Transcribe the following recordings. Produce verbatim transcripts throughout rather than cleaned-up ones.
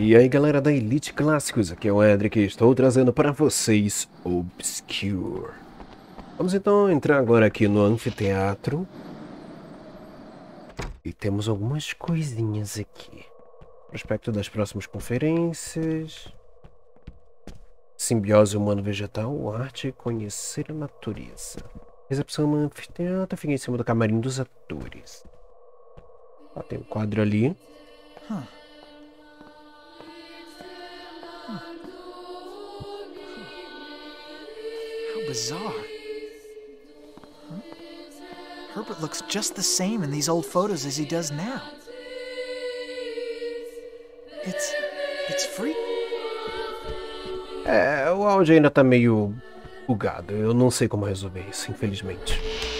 E aí galera da Elite Clássicos, aqui é o Edric e estou trazendo para vocês Obscure. Vamos então entrar agora aqui no anfiteatro. E temos algumas coisinhas aqui. Prospecto das próximas conferências. Simbiose humano-vegetal, arte e conhecer a natureza. Recepção no anfiteatro, fica em cima do camarim dos atores. Ó, tem um quadro ali. Huh. How bizarre. Huh? Herbert looks just the same in these old photos as he does now. It's... it's free. É, o áudio ainda tá meio bugado. Eu não sei como resolver isso, infelizmente.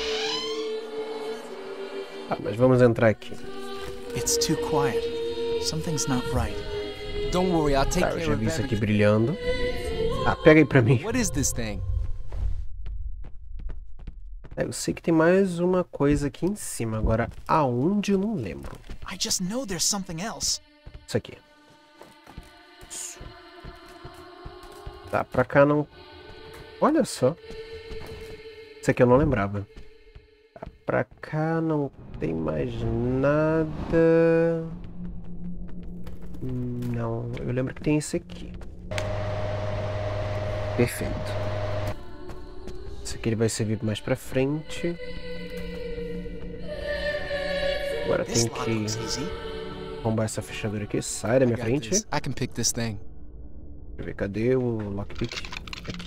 Ah, mas vamos entrar aqui. It's too quiet. Something's not right. Don't worry, I'll take Tá, eu care já of vi isso aqui everything. brilhando. Ah, pega aí pra mim. What is this thing? É, eu sei que tem mais uma coisa aqui em cima. Agora, aonde eu não lembro. I just know there's something else. Isso aqui. Isso. Tá, pra cá não... Olha só. Isso aqui eu não lembrava. Tá, pra cá não tem mais nada... Não, eu lembro que tem esse aqui. Perfeito. Esse aqui ele vai servir mais pra frente. Agora This tem lock que looks easy. arrombar essa fechadura aqui. Sai da I minha got frente. this. I can pick this thing. Deixa eu ver, cadê o lockpick? Aqui.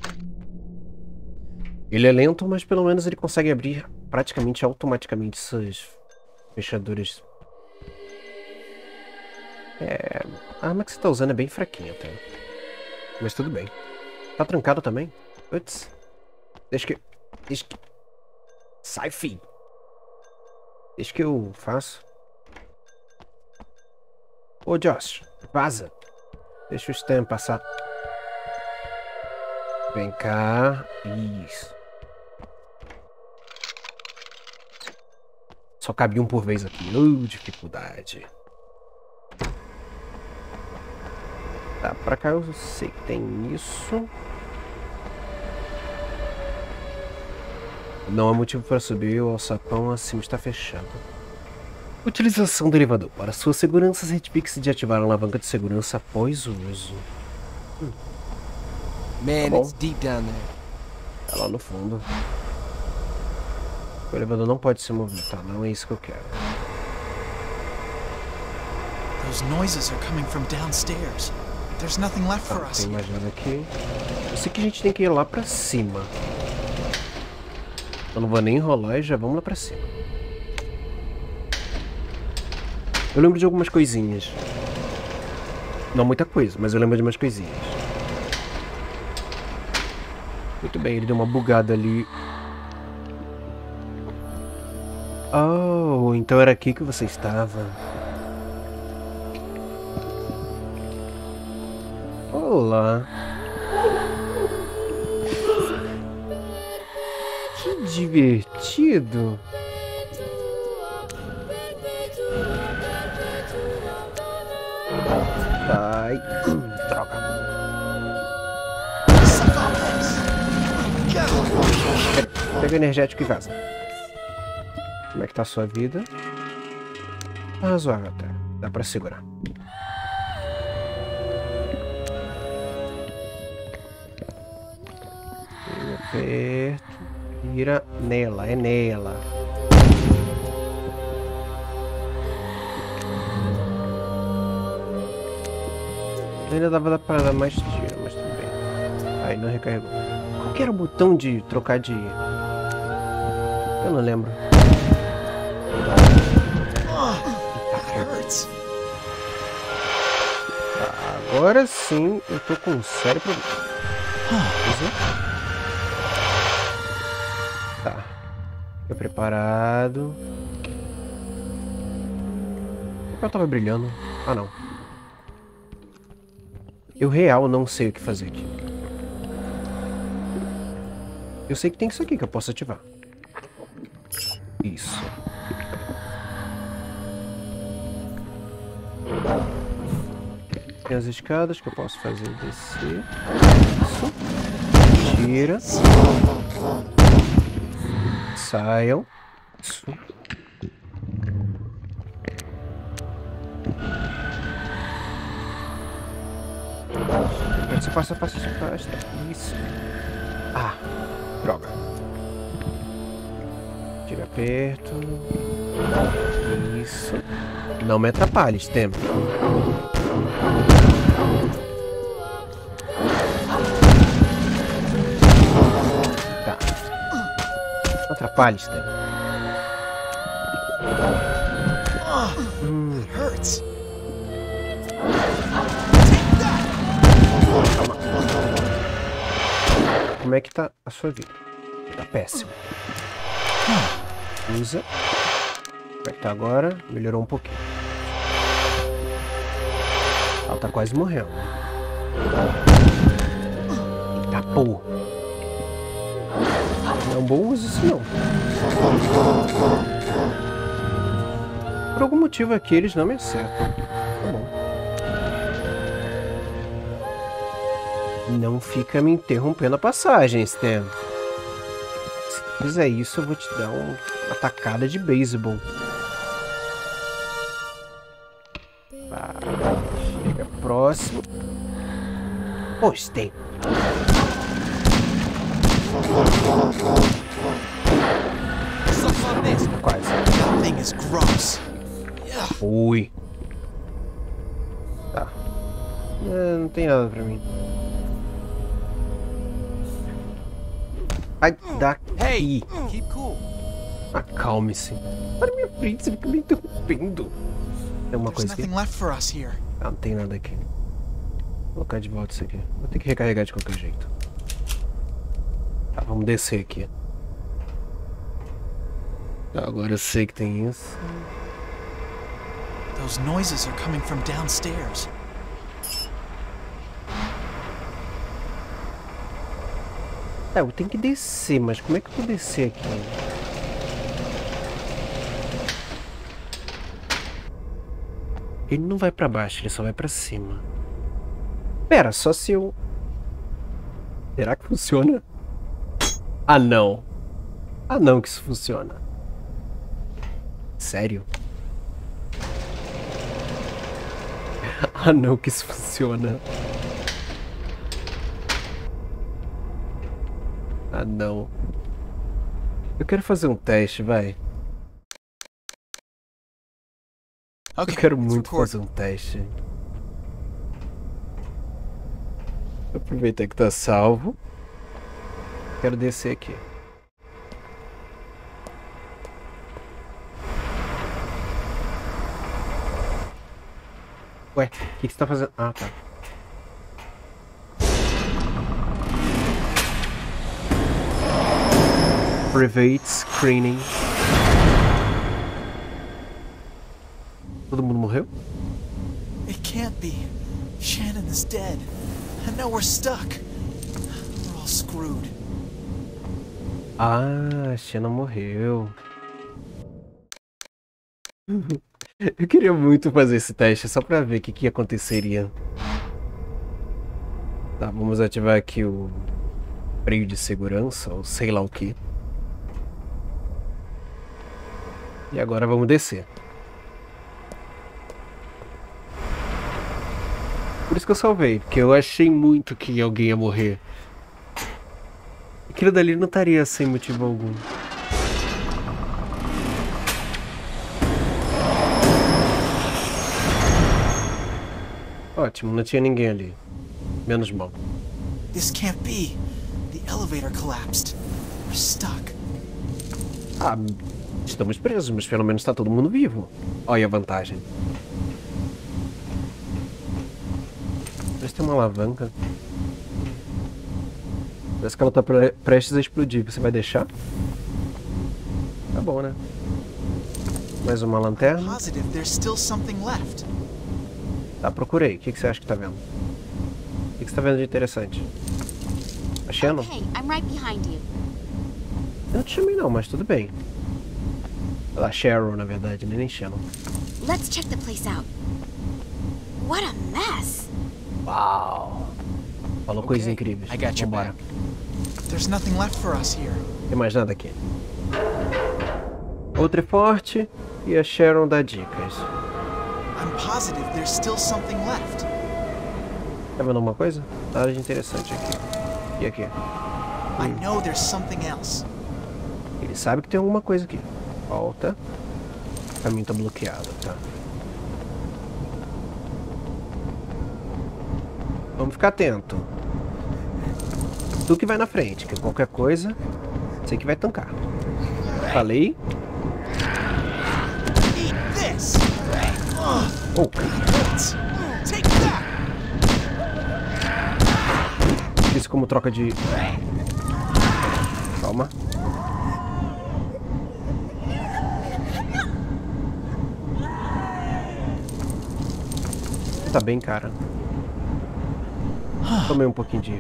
Ele é lento, mas pelo menos ele consegue abrir praticamente automaticamente essas fechaduras. É... A arma que você tá usando é bem fraquinha, tá? Mas tudo bem. Tá trancado também? Putz. Deixa que... Deixa que... Sai, filho. Deixa que eu faço. Ô, Josh. Vaza. Deixa o Stan passar. Vem cá. Isso. Só cabe um por vez aqui. Uh, dificuldade. Tá, pra cá eu sei que tem isso. Não há motivo para subir, o alçapão acima está fechado. Utilização do elevador. Para sua segurança, certifique-se de ativar a alavanca de segurança após o uso. Hum. Man, bom. it's deep down there. Tá lá no fundo. O elevador não pode se mover, tá? Não é isso que eu quero. Those noises are coming from downstairs. There's nothing left Tá, for não us. tem mais nada aqui. Eu sei que a gente tem que ir lá pra cima. Eu não vou nem enrolar e já vamos lá pra cima. Eu lembro de algumas coisinhas. Não muita coisa, mas eu lembro de umas coisinhas. Muito bem, ele deu uma bugada ali. Oh, então era aqui que você estava. Olá. Que divertido. Ai, droga. Pega energético e vaza. Como é que tá a sua vida? Tá razoável até. Dá pra segurar. Perto. Vira nela, é nela. Ainda dava pra dar mais tiro, mas tudo bem. Aí não recarregou. Qual que era o botão de trocar de... Eu não lembro. That hurts. Agora sim eu tô com um sério problema. Tá. Tô preparado. O papel tava brilhando. Ah, não. Eu real não sei o que fazer aqui. Eu sei que tem isso aqui que eu posso ativar. Isso. Tem as escadas que eu posso fazer descer. Isso. Tira. Saiam. Isso. Você passa, passa, passa. Isso. Ah, droga. Chega perto. Isso. Não me atrapalhe, Stem. Tá. Não atrapalhe, Stem. Hum. Hurts. Como é que tá a sua vida? Tá péssimo. Usa. Como é que tá agora? Melhorou um pouquinho. Ela tá quase morrendo. Eita porra. Não é um bom uso isso não. Por algum motivo aqui eles não me acertam. Tá bom. Não fica me interrompendo a passagem, Stan. Se tu fizer isso, eu vou te dar um, uma tacada de beisebol. Chega próximo. Ô, Stan. Quase. That thing is gross. Ui. Tá. É, não tem nada pra mim. Ai, daqui. Hey, keep cool. Acalme-se. Para minha frente, você fica me interrompendo. Tem uma There's coisa aqui? nothing left for us here. Ah, não tem nada aqui. Vou colocar de volta isso aqui. Vou ter que recarregar de qualquer jeito. Tá, vamos descer aqui. Tá, agora eu sei que tem isso. Those noises are coming from downstairs. Tá, eu tenho que descer, mas como é que eu vou descer aqui? Ele não vai pra baixo, ele só vai pra cima. Pera, só se eu... Será que funciona? Ah, não. Ah, não que isso funciona. Sério? Ah, não que isso funciona. Ah, não. Eu quero fazer um teste, vai. Okay, Eu quero let's muito record. fazer um teste. Aproveitar que tá salvo. Quero descer aqui. Ué, o que, que você tá fazendo? Ah, tá. Private screening. Todo mundo morreu? It can't be. Shannon is dead. And now we're stuck. We're all screwed. Ah, a Shannon morreu. Eu queria muito fazer esse teste só pra ver o que, que aconteceria. Tá, vamos ativar aqui o freio de segurança, ou sei lá o que. E agora vamos descer. Por isso que eu salvei, porque eu achei muito que alguém ia morrer. Aquilo dali não estaria sem motivo algum. Ótimo, não tinha ninguém ali. Menos mal. This can't be. The elevator collapsed. We're stuck. Ah, estamos presos, mas pelo menos está todo mundo vivo. Olha a vantagem. Parece que tem uma alavanca. Parece que ela está pre prestes a explodir. Você vai deixar? Tá bom, né? Mais uma lanterna. Positive there's still something left. Tá, procurei. O que, que você acha que tá vendo? O que, que você tá vendo de interessante? A Shannon? Okay, I'm right behind you. Eu não te chamei não, mas tudo bem. A Cheryl, na verdade, nem Shannon. Let's check the place out. What a mess! Uau. Falou Okay, coisas incríveis. I got your Vambora. back. There's nothing left for us here. Tem mais nada aqui. Outra é forte e a Sharon dá dicas. I'm positive there's still something left. Tá vendo alguma coisa? Nada de interessante aqui. E aqui? I know there's something else. Ele sabe que tem alguma coisa aqui. Volta. O caminho tá bloqueado, tá? Vamos ficar atento. Tu que vai na frente, que qualquer coisa, você que vai tancar. Falei? Eat this. Oh, Take that. isso como troca de... Calma. Tá bem, cara. Tomei um pouquinho de...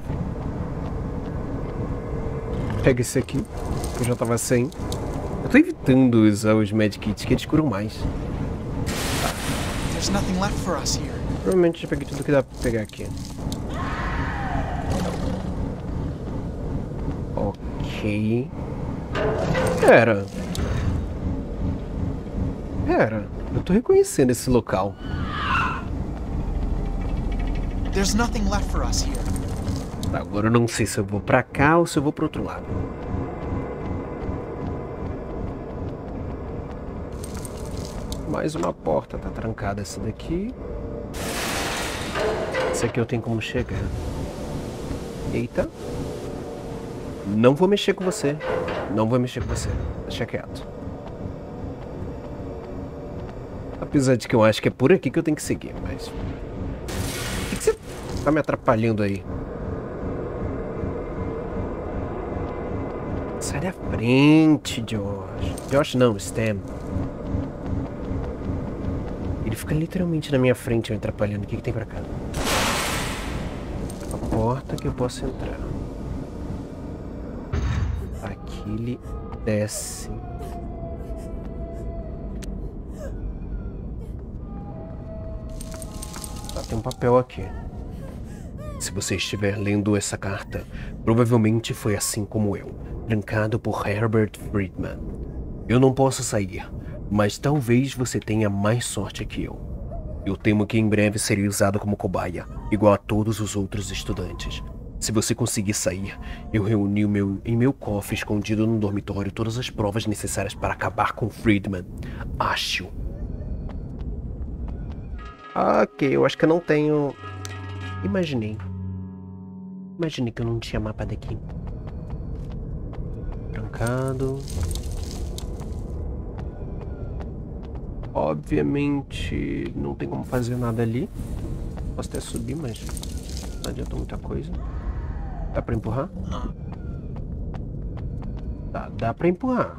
Pega esse aqui, que eu já tava sem. Eu tô evitando usar os medkits, que eles curam mais. There's nothing left for us here. Provavelmente já peguei tudo que dá pra pegar aqui. Ok. Pera. Pera. Eu tô reconhecendo esse local. There's nothing left for us here. Tá, agora eu não sei se eu vou pra cá ou se eu vou pro outro lado. Mais uma porta, tá trancada essa daqui. Essa aqui eu tenho como chegar. Eita. Não vou mexer com você. Não vou mexer com você. Deixa quieto. Apesar de que eu acho que é por aqui que eu tenho que seguir, mas... O que, que você tá me atrapalhando aí? Sai da frente, Josh. Josh não, Stan. Ele fica literalmente na minha frente me atrapalhando. O que, que tem pra cá? A porta que eu posso entrar. Aqui ele desce. Tá, tem um papel aqui. Se você estiver lendo essa carta, provavelmente foi assim como eu, trancado por Herbert Friedman. Eu não posso sair, mas talvez você tenha mais sorte que eu. Eu temo que em breve serei usado como cobaia, igual a todos os outros estudantes. Se você conseguir sair, eu reuni o meu, em meu cofre escondido no dormitório todas as provas necessárias para acabar com Friedman. Acho. Ok, eu acho que eu não tenho... Imaginei. Imaginei que eu não tinha mapa daqui. Trancado. Obviamente não tem como fazer nada ali. Posso até subir, mas não adianta muita coisa. Dá pra empurrar? Tá, dá pra empurrar.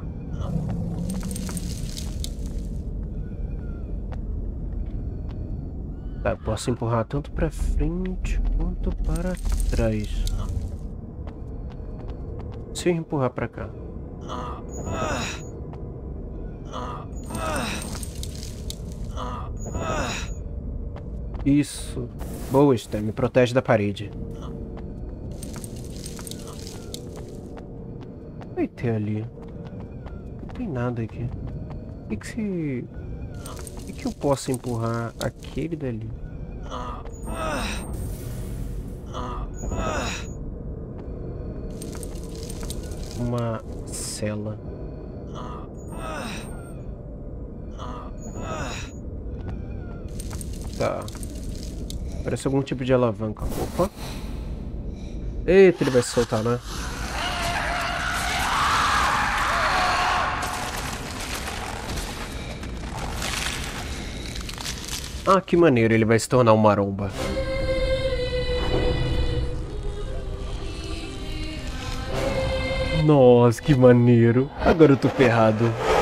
Tá, posso empurrar tanto pra frente quanto para trás. Se eu empurrar pra cá. Isso. Boa, Stan. Me protege da parede. Vai ter ali. Não tem nada aqui. O que que se... O que que eu posso empurrar aquele dali? Uma cela. Tá. Parece algum tipo de alavanca. Opa. Eita, ele vai se soltar, né? Ah, que maneiro, ele vai se tornar um maromba. Nossa, que maneiro. Agora eu tô ferrado.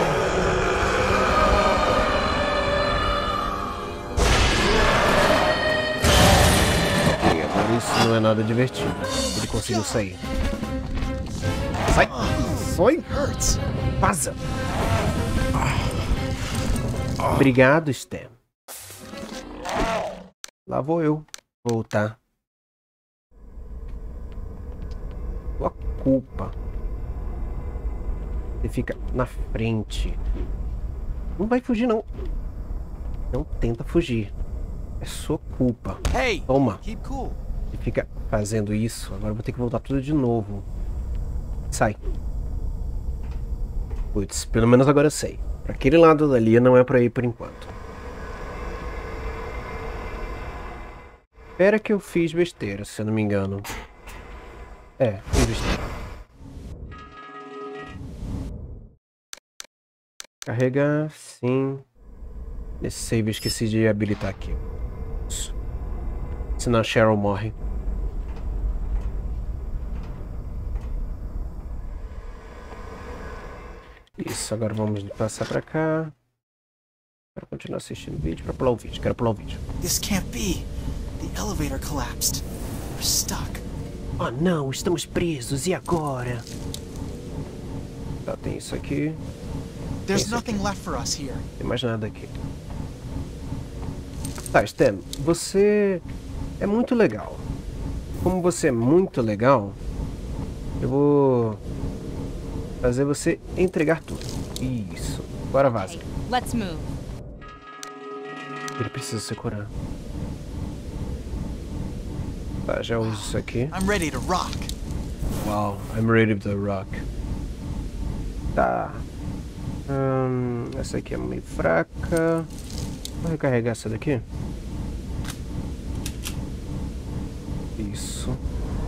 Ok, agora isso não é nada divertido. Ele conseguiu sair. Sai! Sai! Vaza! Obrigado, Stan. Lá vou eu. Voltar. Sua culpa. Você fica na frente. Não vai fugir, não. Não tenta fugir. É sua culpa. Hey, Toma. keep cool. Você fica fazendo isso. Agora eu vou ter que voltar tudo de novo. Sai. Putz, pelo menos agora eu sei. Pra aquele lado dali não é pra ir por enquanto. Espera que eu fiz besteira, se eu não me engano. É, fiz besteira. Carregar, sim. Esse save eu esqueci de habilitar aqui. Isso. Senão a Cheryl morre. Isso, agora vamos passar pra cá. Quero continuar assistindo o vídeo, pra pular o vídeo, quero pular o vídeo. This can't be. The elevator collapsed. We're stuck. Oh não, estamos presos, e agora? Tá, tem isso aqui. There's Isso aqui. nothing left for us here. Tem mais nada aqui. Tá, Stan, você é muito legal. Como você é muito legal, eu vou fazer você entregar tudo. Isso. Agora vaza. Okay, let's move. Ele precisa se curar. Tá, já uso isso aqui. I'm ready to rock. Wow, I'm ready to rock. Tá. Hum, essa aqui é meio fraca. Vou recarregar essa daqui. Isso.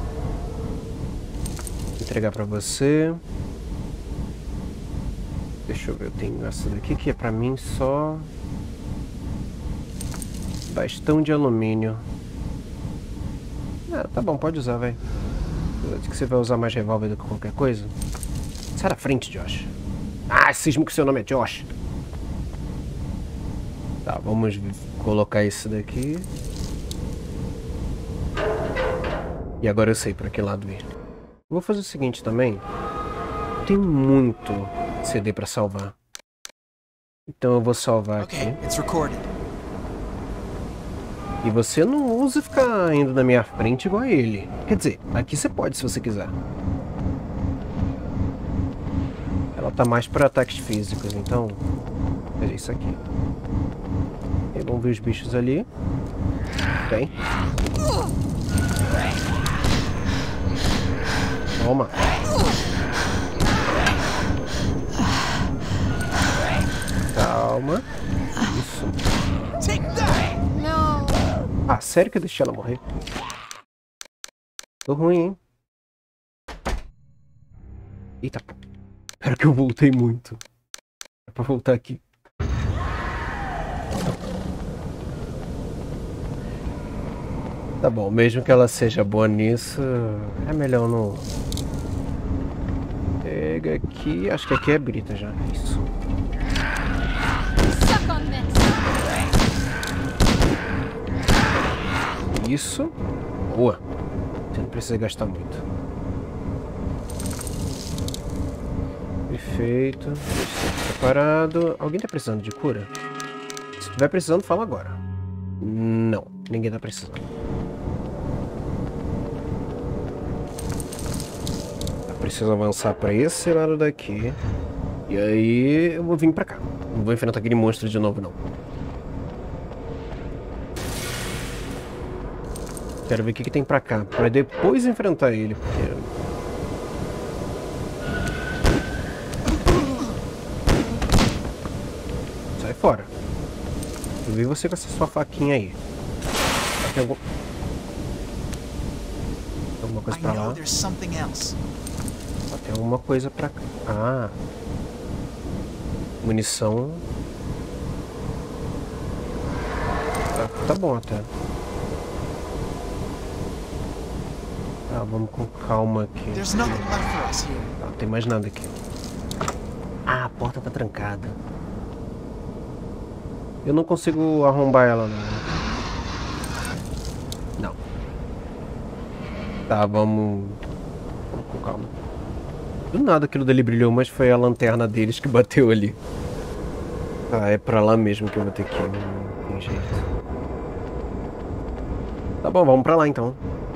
Vou entregar pra você. Deixa eu ver, eu tenho essa daqui que é pra mim só... Bastão de alumínio. Ah, tá bom, pode usar, vai. Acho que você vai usar mais revólver do que qualquer coisa. Sai da frente, Josh. Ah, cismo que seu nome é Josh. Tá, vamos colocar esse daqui. E agora eu sei pra que lado ir. Vou fazer o seguinte também. Tem muito C D pra salvar. Então eu vou salvar Okay, aqui. it's recorded. E você não usa ficar indo na minha frente igual a ele. Quer dizer, aqui você pode se você quiser. Ela tá mais para ataques físicos, então... Veja isso aqui. E vamos ver os bichos ali. Tem. Toma. Calma. Isso. Take that! No. Ah, sério que eu deixei ela morrer? Tô ruim, hein? Eita, pô. Espera que eu voltei muito. É pra voltar aqui. Tá bom, mesmo que ela seja boa nisso, é melhor não... Pega aqui, acho que aqui é Brita já, isso. Suck on this. Isso. Boa. Você não precisa gastar muito. Perfeito. Preparado. Alguém tá precisando de cura? Se tiver precisando, fala agora. Não, ninguém tá precisando. Eu preciso avançar pra esse lado daqui. E aí eu vou vir pra cá. Não vou enfrentar aquele monstro de novo, não. Quero ver o que, que tem pra cá, pra depois enfrentar ele, porque... Sai fora. Eu vi você com essa sua faquinha aí. Tem algum... alguma coisa I pra know lá? there's something else. Tem alguma coisa pra cá. Ah. Munição. Tá, tá bom até. Tá, vamos com calma aqui. There's nothing left for us here. Tá, não tem mais nada aqui. Ah, a porta tá trancada. Eu não consigo arrombar ela, não. Não. Tá, vamos... Vamos com calma. Do nada aquilo dali brilhou, mas foi a lanterna deles que bateu ali. Tá, é pra lá mesmo que eu vou ter que ir. Não tem jeito. Tá bom, vamos pra lá então.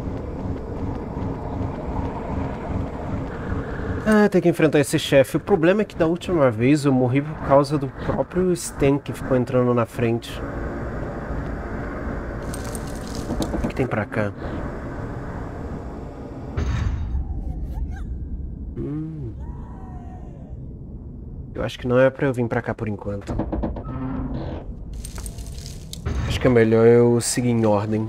Ah, tem que enfrentar esse chefe. O problema é que da última vez eu morri por causa do próprio Stan que ficou entrando na frente. O que, que tem pra cá? Hum. Eu acho que não é pra eu vir pra cá por enquanto. Acho que é melhor eu seguir em ordem.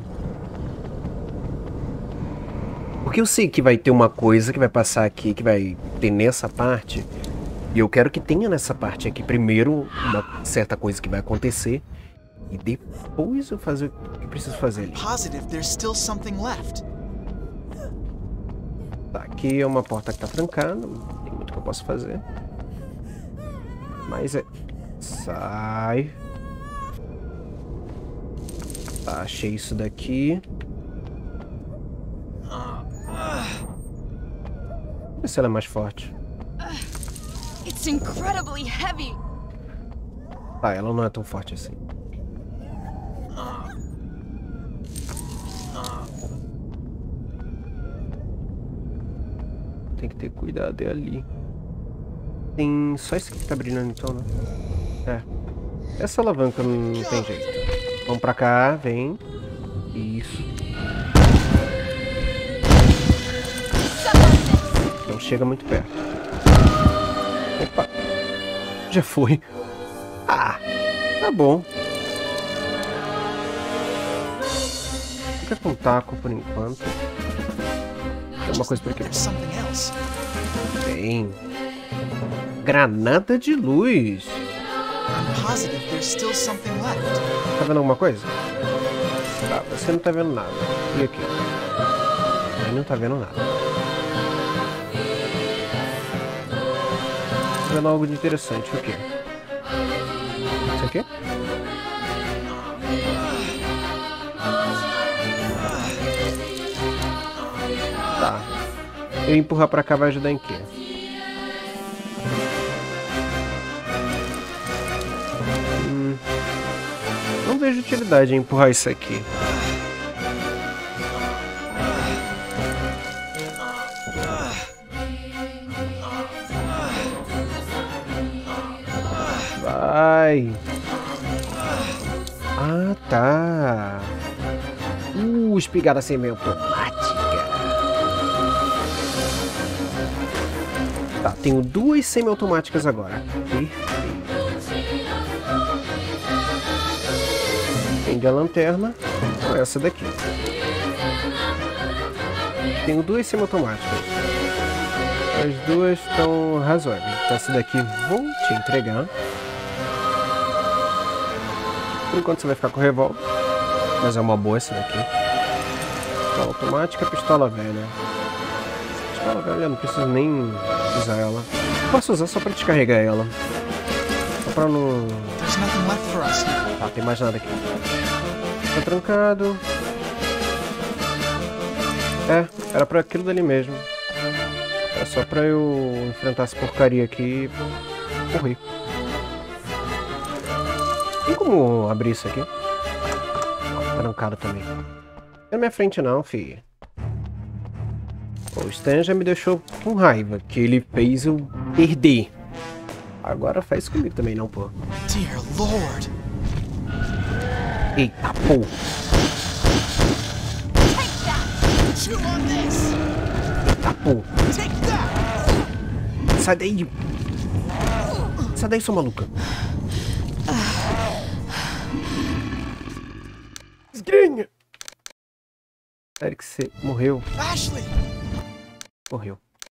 Porque eu sei que vai ter uma coisa que vai passar aqui, que vai ter nessa parte. E eu quero que tenha nessa parte aqui primeiro uma certa coisa que vai acontecer. E depois eu fazer o que eu preciso fazer ali. Positive there's still something left. Tá, aqui é uma porta que tá trancada. Não tem muito que eu posso fazer. Mas é... Sai. Tá, achei isso daqui. Vê se ela é mais forte. It's incredibly heavy. Tá, ela não é tão forte assim. Tem que ter cuidado, é ali. Tem só esse aqui que tá brilhando então, né? É. Essa alavanca não tem jeito. Vamos pra cá, vem. Isso. Não chega muito perto. Opa. Já foi. Ah, tá bom. Fica com taco por enquanto. Tem uma coisa por aqui. There's something else. Tem. Granada de luz. I'm positive there's still something left. Tá vendo alguma coisa? Tá, você não tá vendo nada. E aqui? Aí não tá vendo nada. Tá vendo algo de interessante. O quê? Isso aqui? Tá. Eu empurrar pra cá vai ajudar em quê? Hum. Não vejo utilidade em empurrar isso aqui. Vai. Ah, tá. Uh, espigada semi-automática. Tá, tenho duas semi-automáticas agora. Perfeito. Acende a lanterna com essa daqui. Tenho duas semi-automáticas. As duas estão razoáveis. Então essa daqui vou te entregar. Por enquanto você vai ficar com o revólver. Mas é uma boa essa daqui. Pistola automática, pistola velha. Pistola velha, não preciso nem usar ela. Posso usar só pra descarregar ela. Só pra não... There's nothing left for us. Tá, tem mais nada aqui. Tá trancado. É, era pra aquilo dali mesmo. É só pra eu enfrentar essa porcaria aqui e morrer. Tem como abrir isso aqui? Não, trancado também. Não é na minha frente não, fi. O Stan já me deixou com raiva, que ele fez eu perder. Agora faz comigo também não, pô. Dear Lord. Eita, pô. Take that. Chew on this. Eita, pô. Take that. Sai daí. Sai daí, sua maluca. Desgrenha. Sério que você morreu? Ashley. Morreu.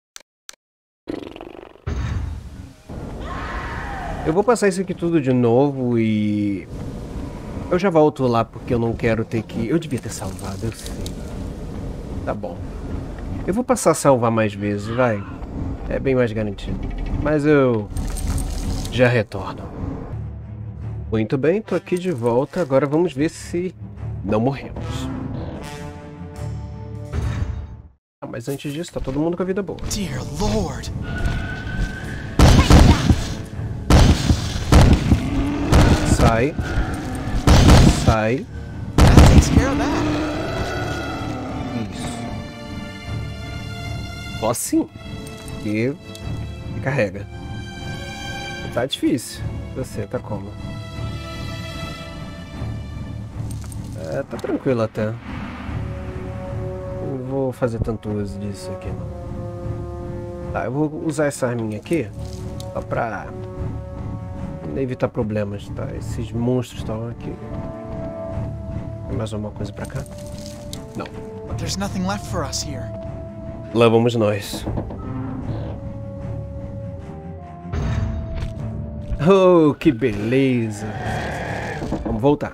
Eu vou passar isso aqui tudo de novo e... eu já volto lá porque eu não quero ter que... Eu devia ter salvado, eu sei. Tá bom. Eu vou passar a salvar mais vezes, vai. É bem mais garantido. Mas eu... já retorno. Muito bem, tô aqui de volta. Agora vamos ver se não morremos. Ah, mas antes disso, tá todo mundo com a vida boa. Dear Lord. Sai. Sai. That takes care of that. Só assim. E carrega. Tá difícil. Você tá como? É, tá tranquilo até. Não vou fazer tanto uso disso aqui não. Tá, eu vou usar essa arminha aqui só pra evitar problemas, tá? Esses monstros estão aqui. Tem mais alguma coisa pra cá? Não. There's nothing left for us here. Lá vamos nós. Oh, que beleza. Vamos voltar.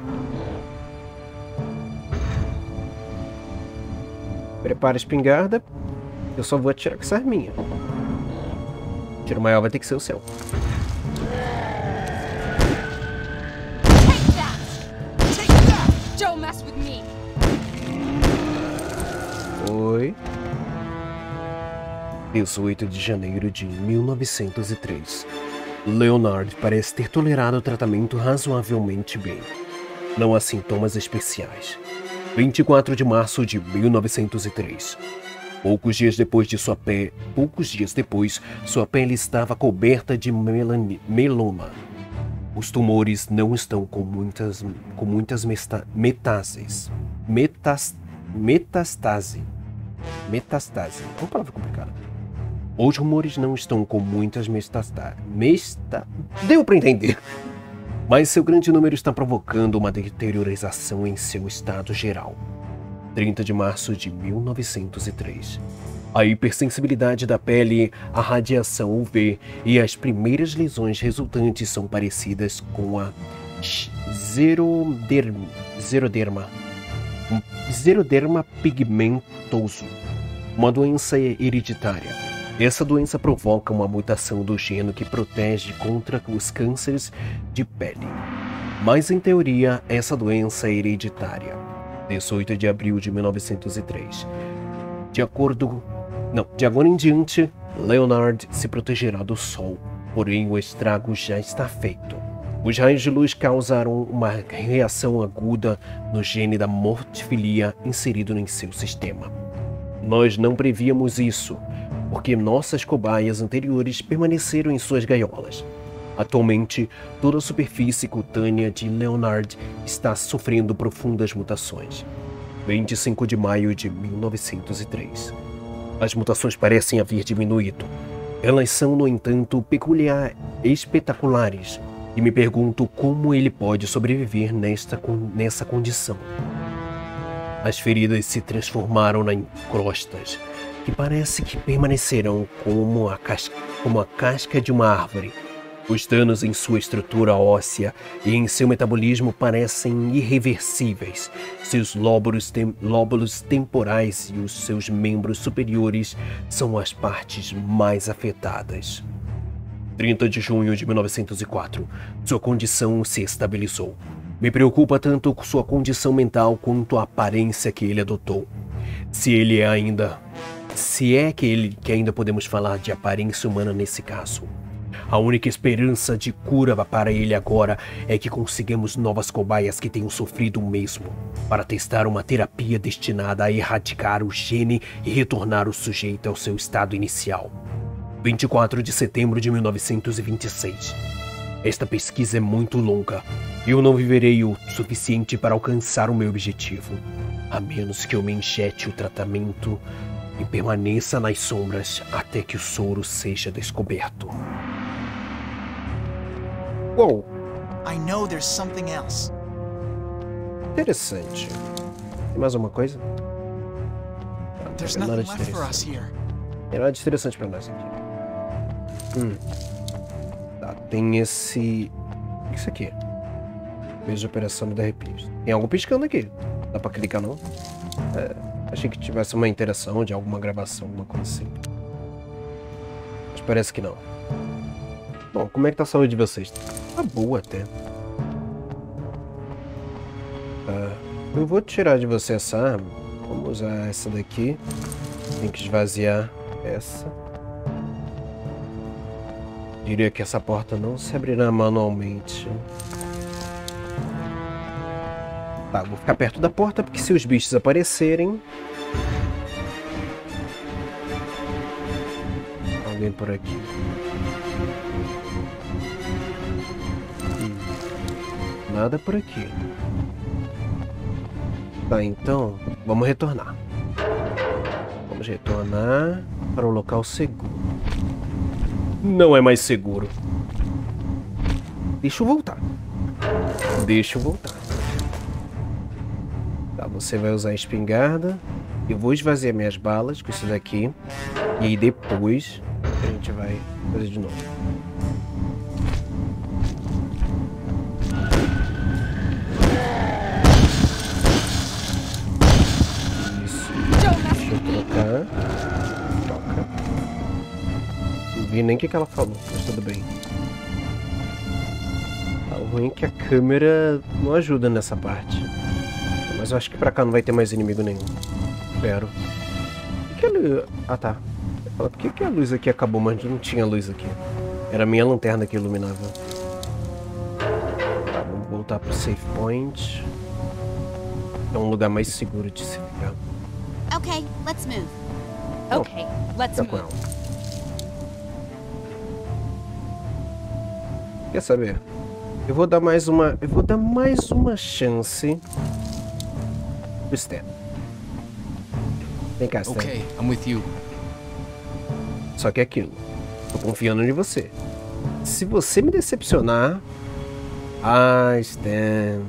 Prepara a espingarda. Eu só vou atirar com essa arminha. O tiro maior vai ter que ser o seu. Take that! Take that! Don't mess with me! Foi. dezoito de janeiro de mil novecentos e três. Leonard parece ter tolerado o tratamento razoavelmente bem. Não há sintomas especiais. vinte e quatro de março de mil novecentos e três. Poucos dias depois de sua pele, poucos dias depois, sua pele estava coberta de melani... meloma. Os tumores não estão com muitas, com muitas mesta... metástases. Metas... Metastase. Metastase. É uma palavra complicada. Os rumores não estão com muitas metastáses. Mesta... Deu para entender. Mas seu grande número está provocando uma deteriorização em seu estado geral. trinta de março de mil novecentos e três. A hipersensibilidade da pele à radiação U V e as primeiras lesões resultantes são parecidas com a xeroderma, xeroderma, xeroderma pigmentoso, uma doença hereditária. Essa doença provoca uma mutação do gene que protege contra os cânceres de pele. Mas, em teoria, essa doença é hereditária. dezoito de abril de mil novecentos e três. De acordo... Não, de agora em diante, Leonard se protegerá do sol, porém o estrago já está feito. Os raios de luz causaram uma reação aguda no gene da morfilia inserido em seu sistema. Nós não prevíamos isso, porque nossas cobaias anteriores permaneceram em suas gaiolas. Atualmente, toda a superfície cutânea de Leonard está sofrendo profundas mutações. vinte e cinco de maio de mil novecentos e três. As mutações parecem haver diminuído. Elas são, no entanto, peculiar espetaculares, e me pergunto como ele pode sobreviver nesta, nessa condição. As feridas se transformaram em crostas, que parece que permanecerão como a, casca, como a casca de uma árvore. Os danos em sua estrutura óssea e em seu metabolismo parecem irreversíveis. Seus lóbulos, tem, lóbulos temporais e os seus membros superiores são as partes mais afetadas. trinta de junho de mil novecentos e quatro. Sua condição se estabilizou. Me preocupa tanto com sua condição mental quanto a aparência que ele adotou. Se ele é ainda... Se é que, ele, que ainda podemos falar de aparência humana nesse caso. A única esperança de cura para ele agora é que consigamos novas cobaias que tenham sofrido o mesmo, para testar uma terapia destinada a erradicar o gene e retornar o sujeito ao seu estado inicial. vinte e quatro de setembro de mil novecentos e vinte e seis. Esta pesquisa é muito longa. Eu não viverei o suficiente para alcançar o meu objetivo, a menos que eu me injete o tratamento e permaneça nas sombras até que o soro seja descoberto. Uou, I know there's something else. interessante. Tem mais alguma coisa? There's Não tem nada nothing de left for us interessante. here. Tem nada de interessante pra nós aqui. Hum. Tá, tem esse... O que é isso aqui? Mês de operação me dá arrepios. Tem algo piscando aqui. Dá pra clicar não? É, achei que tivesse uma interação de alguma gravação, alguma coisa assim. Mas parece que não. Bom, como é que tá a saúde de vocês? Tá boa até. Tá. Eu vou tirar de você essa arma. Vamos usar essa daqui. Tem que esvaziar essa. Diria que essa porta não se abrirá manualmente. Tá, vou ficar perto da porta porque se os bichos aparecerem... alguém por aqui. Hum. Nada por aqui. Tá, então, vamos retornar. Vamos retornar para o local seguro. Não é mais seguro. Deixa eu voltar. Deixa eu voltar. Tá, você vai usar a espingarda. Eu vou esvaziar minhas balas com isso daqui. E aí depois a gente vai fazer de novo. Isso. Deixa eu trocar. Troca. Não vi nem o que, que ela falou, mas tudo bem. Tá, o ruim é que a câmera não ajuda nessa parte. Mas eu acho que pra cá não vai ter mais inimigo nenhum. Espero. Por que a luz... Ah, tá. Por que, que a luz aqui acabou, mas não tinha luz aqui? Era a minha lanterna que iluminava. Tá, vamos voltar pro safe point. É um lugar mais seguro de se ficar. Okay, let's move. Okay, let's Fica com move. ela. Quer saber? Eu vou dar mais uma... Eu vou dar mais uma chance pro Stan. Vem cá, Stan. Okay, I'm with you. Só que é aquilo. Tô confiando em você. Se você me decepcionar... Ah, Stan...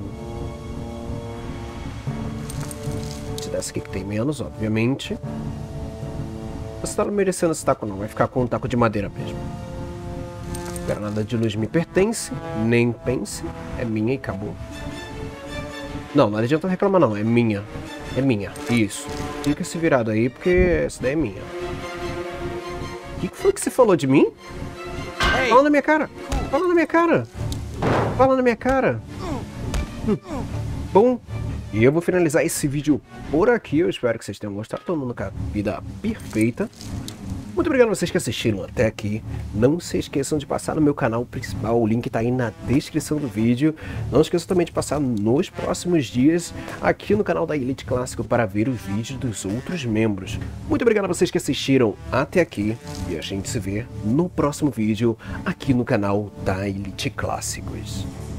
Se dessa aqui que tem menos, obviamente. Você tá não merecendo esse taco não. Vai ficar com um taco de madeira mesmo. Granada de luz me pertence. Nem pense. É minha e acabou. Não, não adianta reclamar não. É minha. É minha. Isso. Fica se virado aí porque essa daí é minha. O que foi que você falou de mim? Hey, Fala na minha cara. Fala na minha cara. Fala na minha cara. Hum. Bom, e eu vou finalizar esse vídeo por aqui. Eu espero que vocês tenham gostado. Todo mundo com a vida perfeita. Muito obrigado a vocês que assistiram até aqui. Não se esqueçam de passar no meu canal principal. O link tá aí na descrição do vídeo. Não esqueçam também de passar nos próximos dias aqui no canal da Elite Clássico para ver os vídeos dos outros membros. Muito obrigado a vocês que assistiram até aqui. E a gente se vê no próximo vídeo aqui no canal da Elite Clássicos.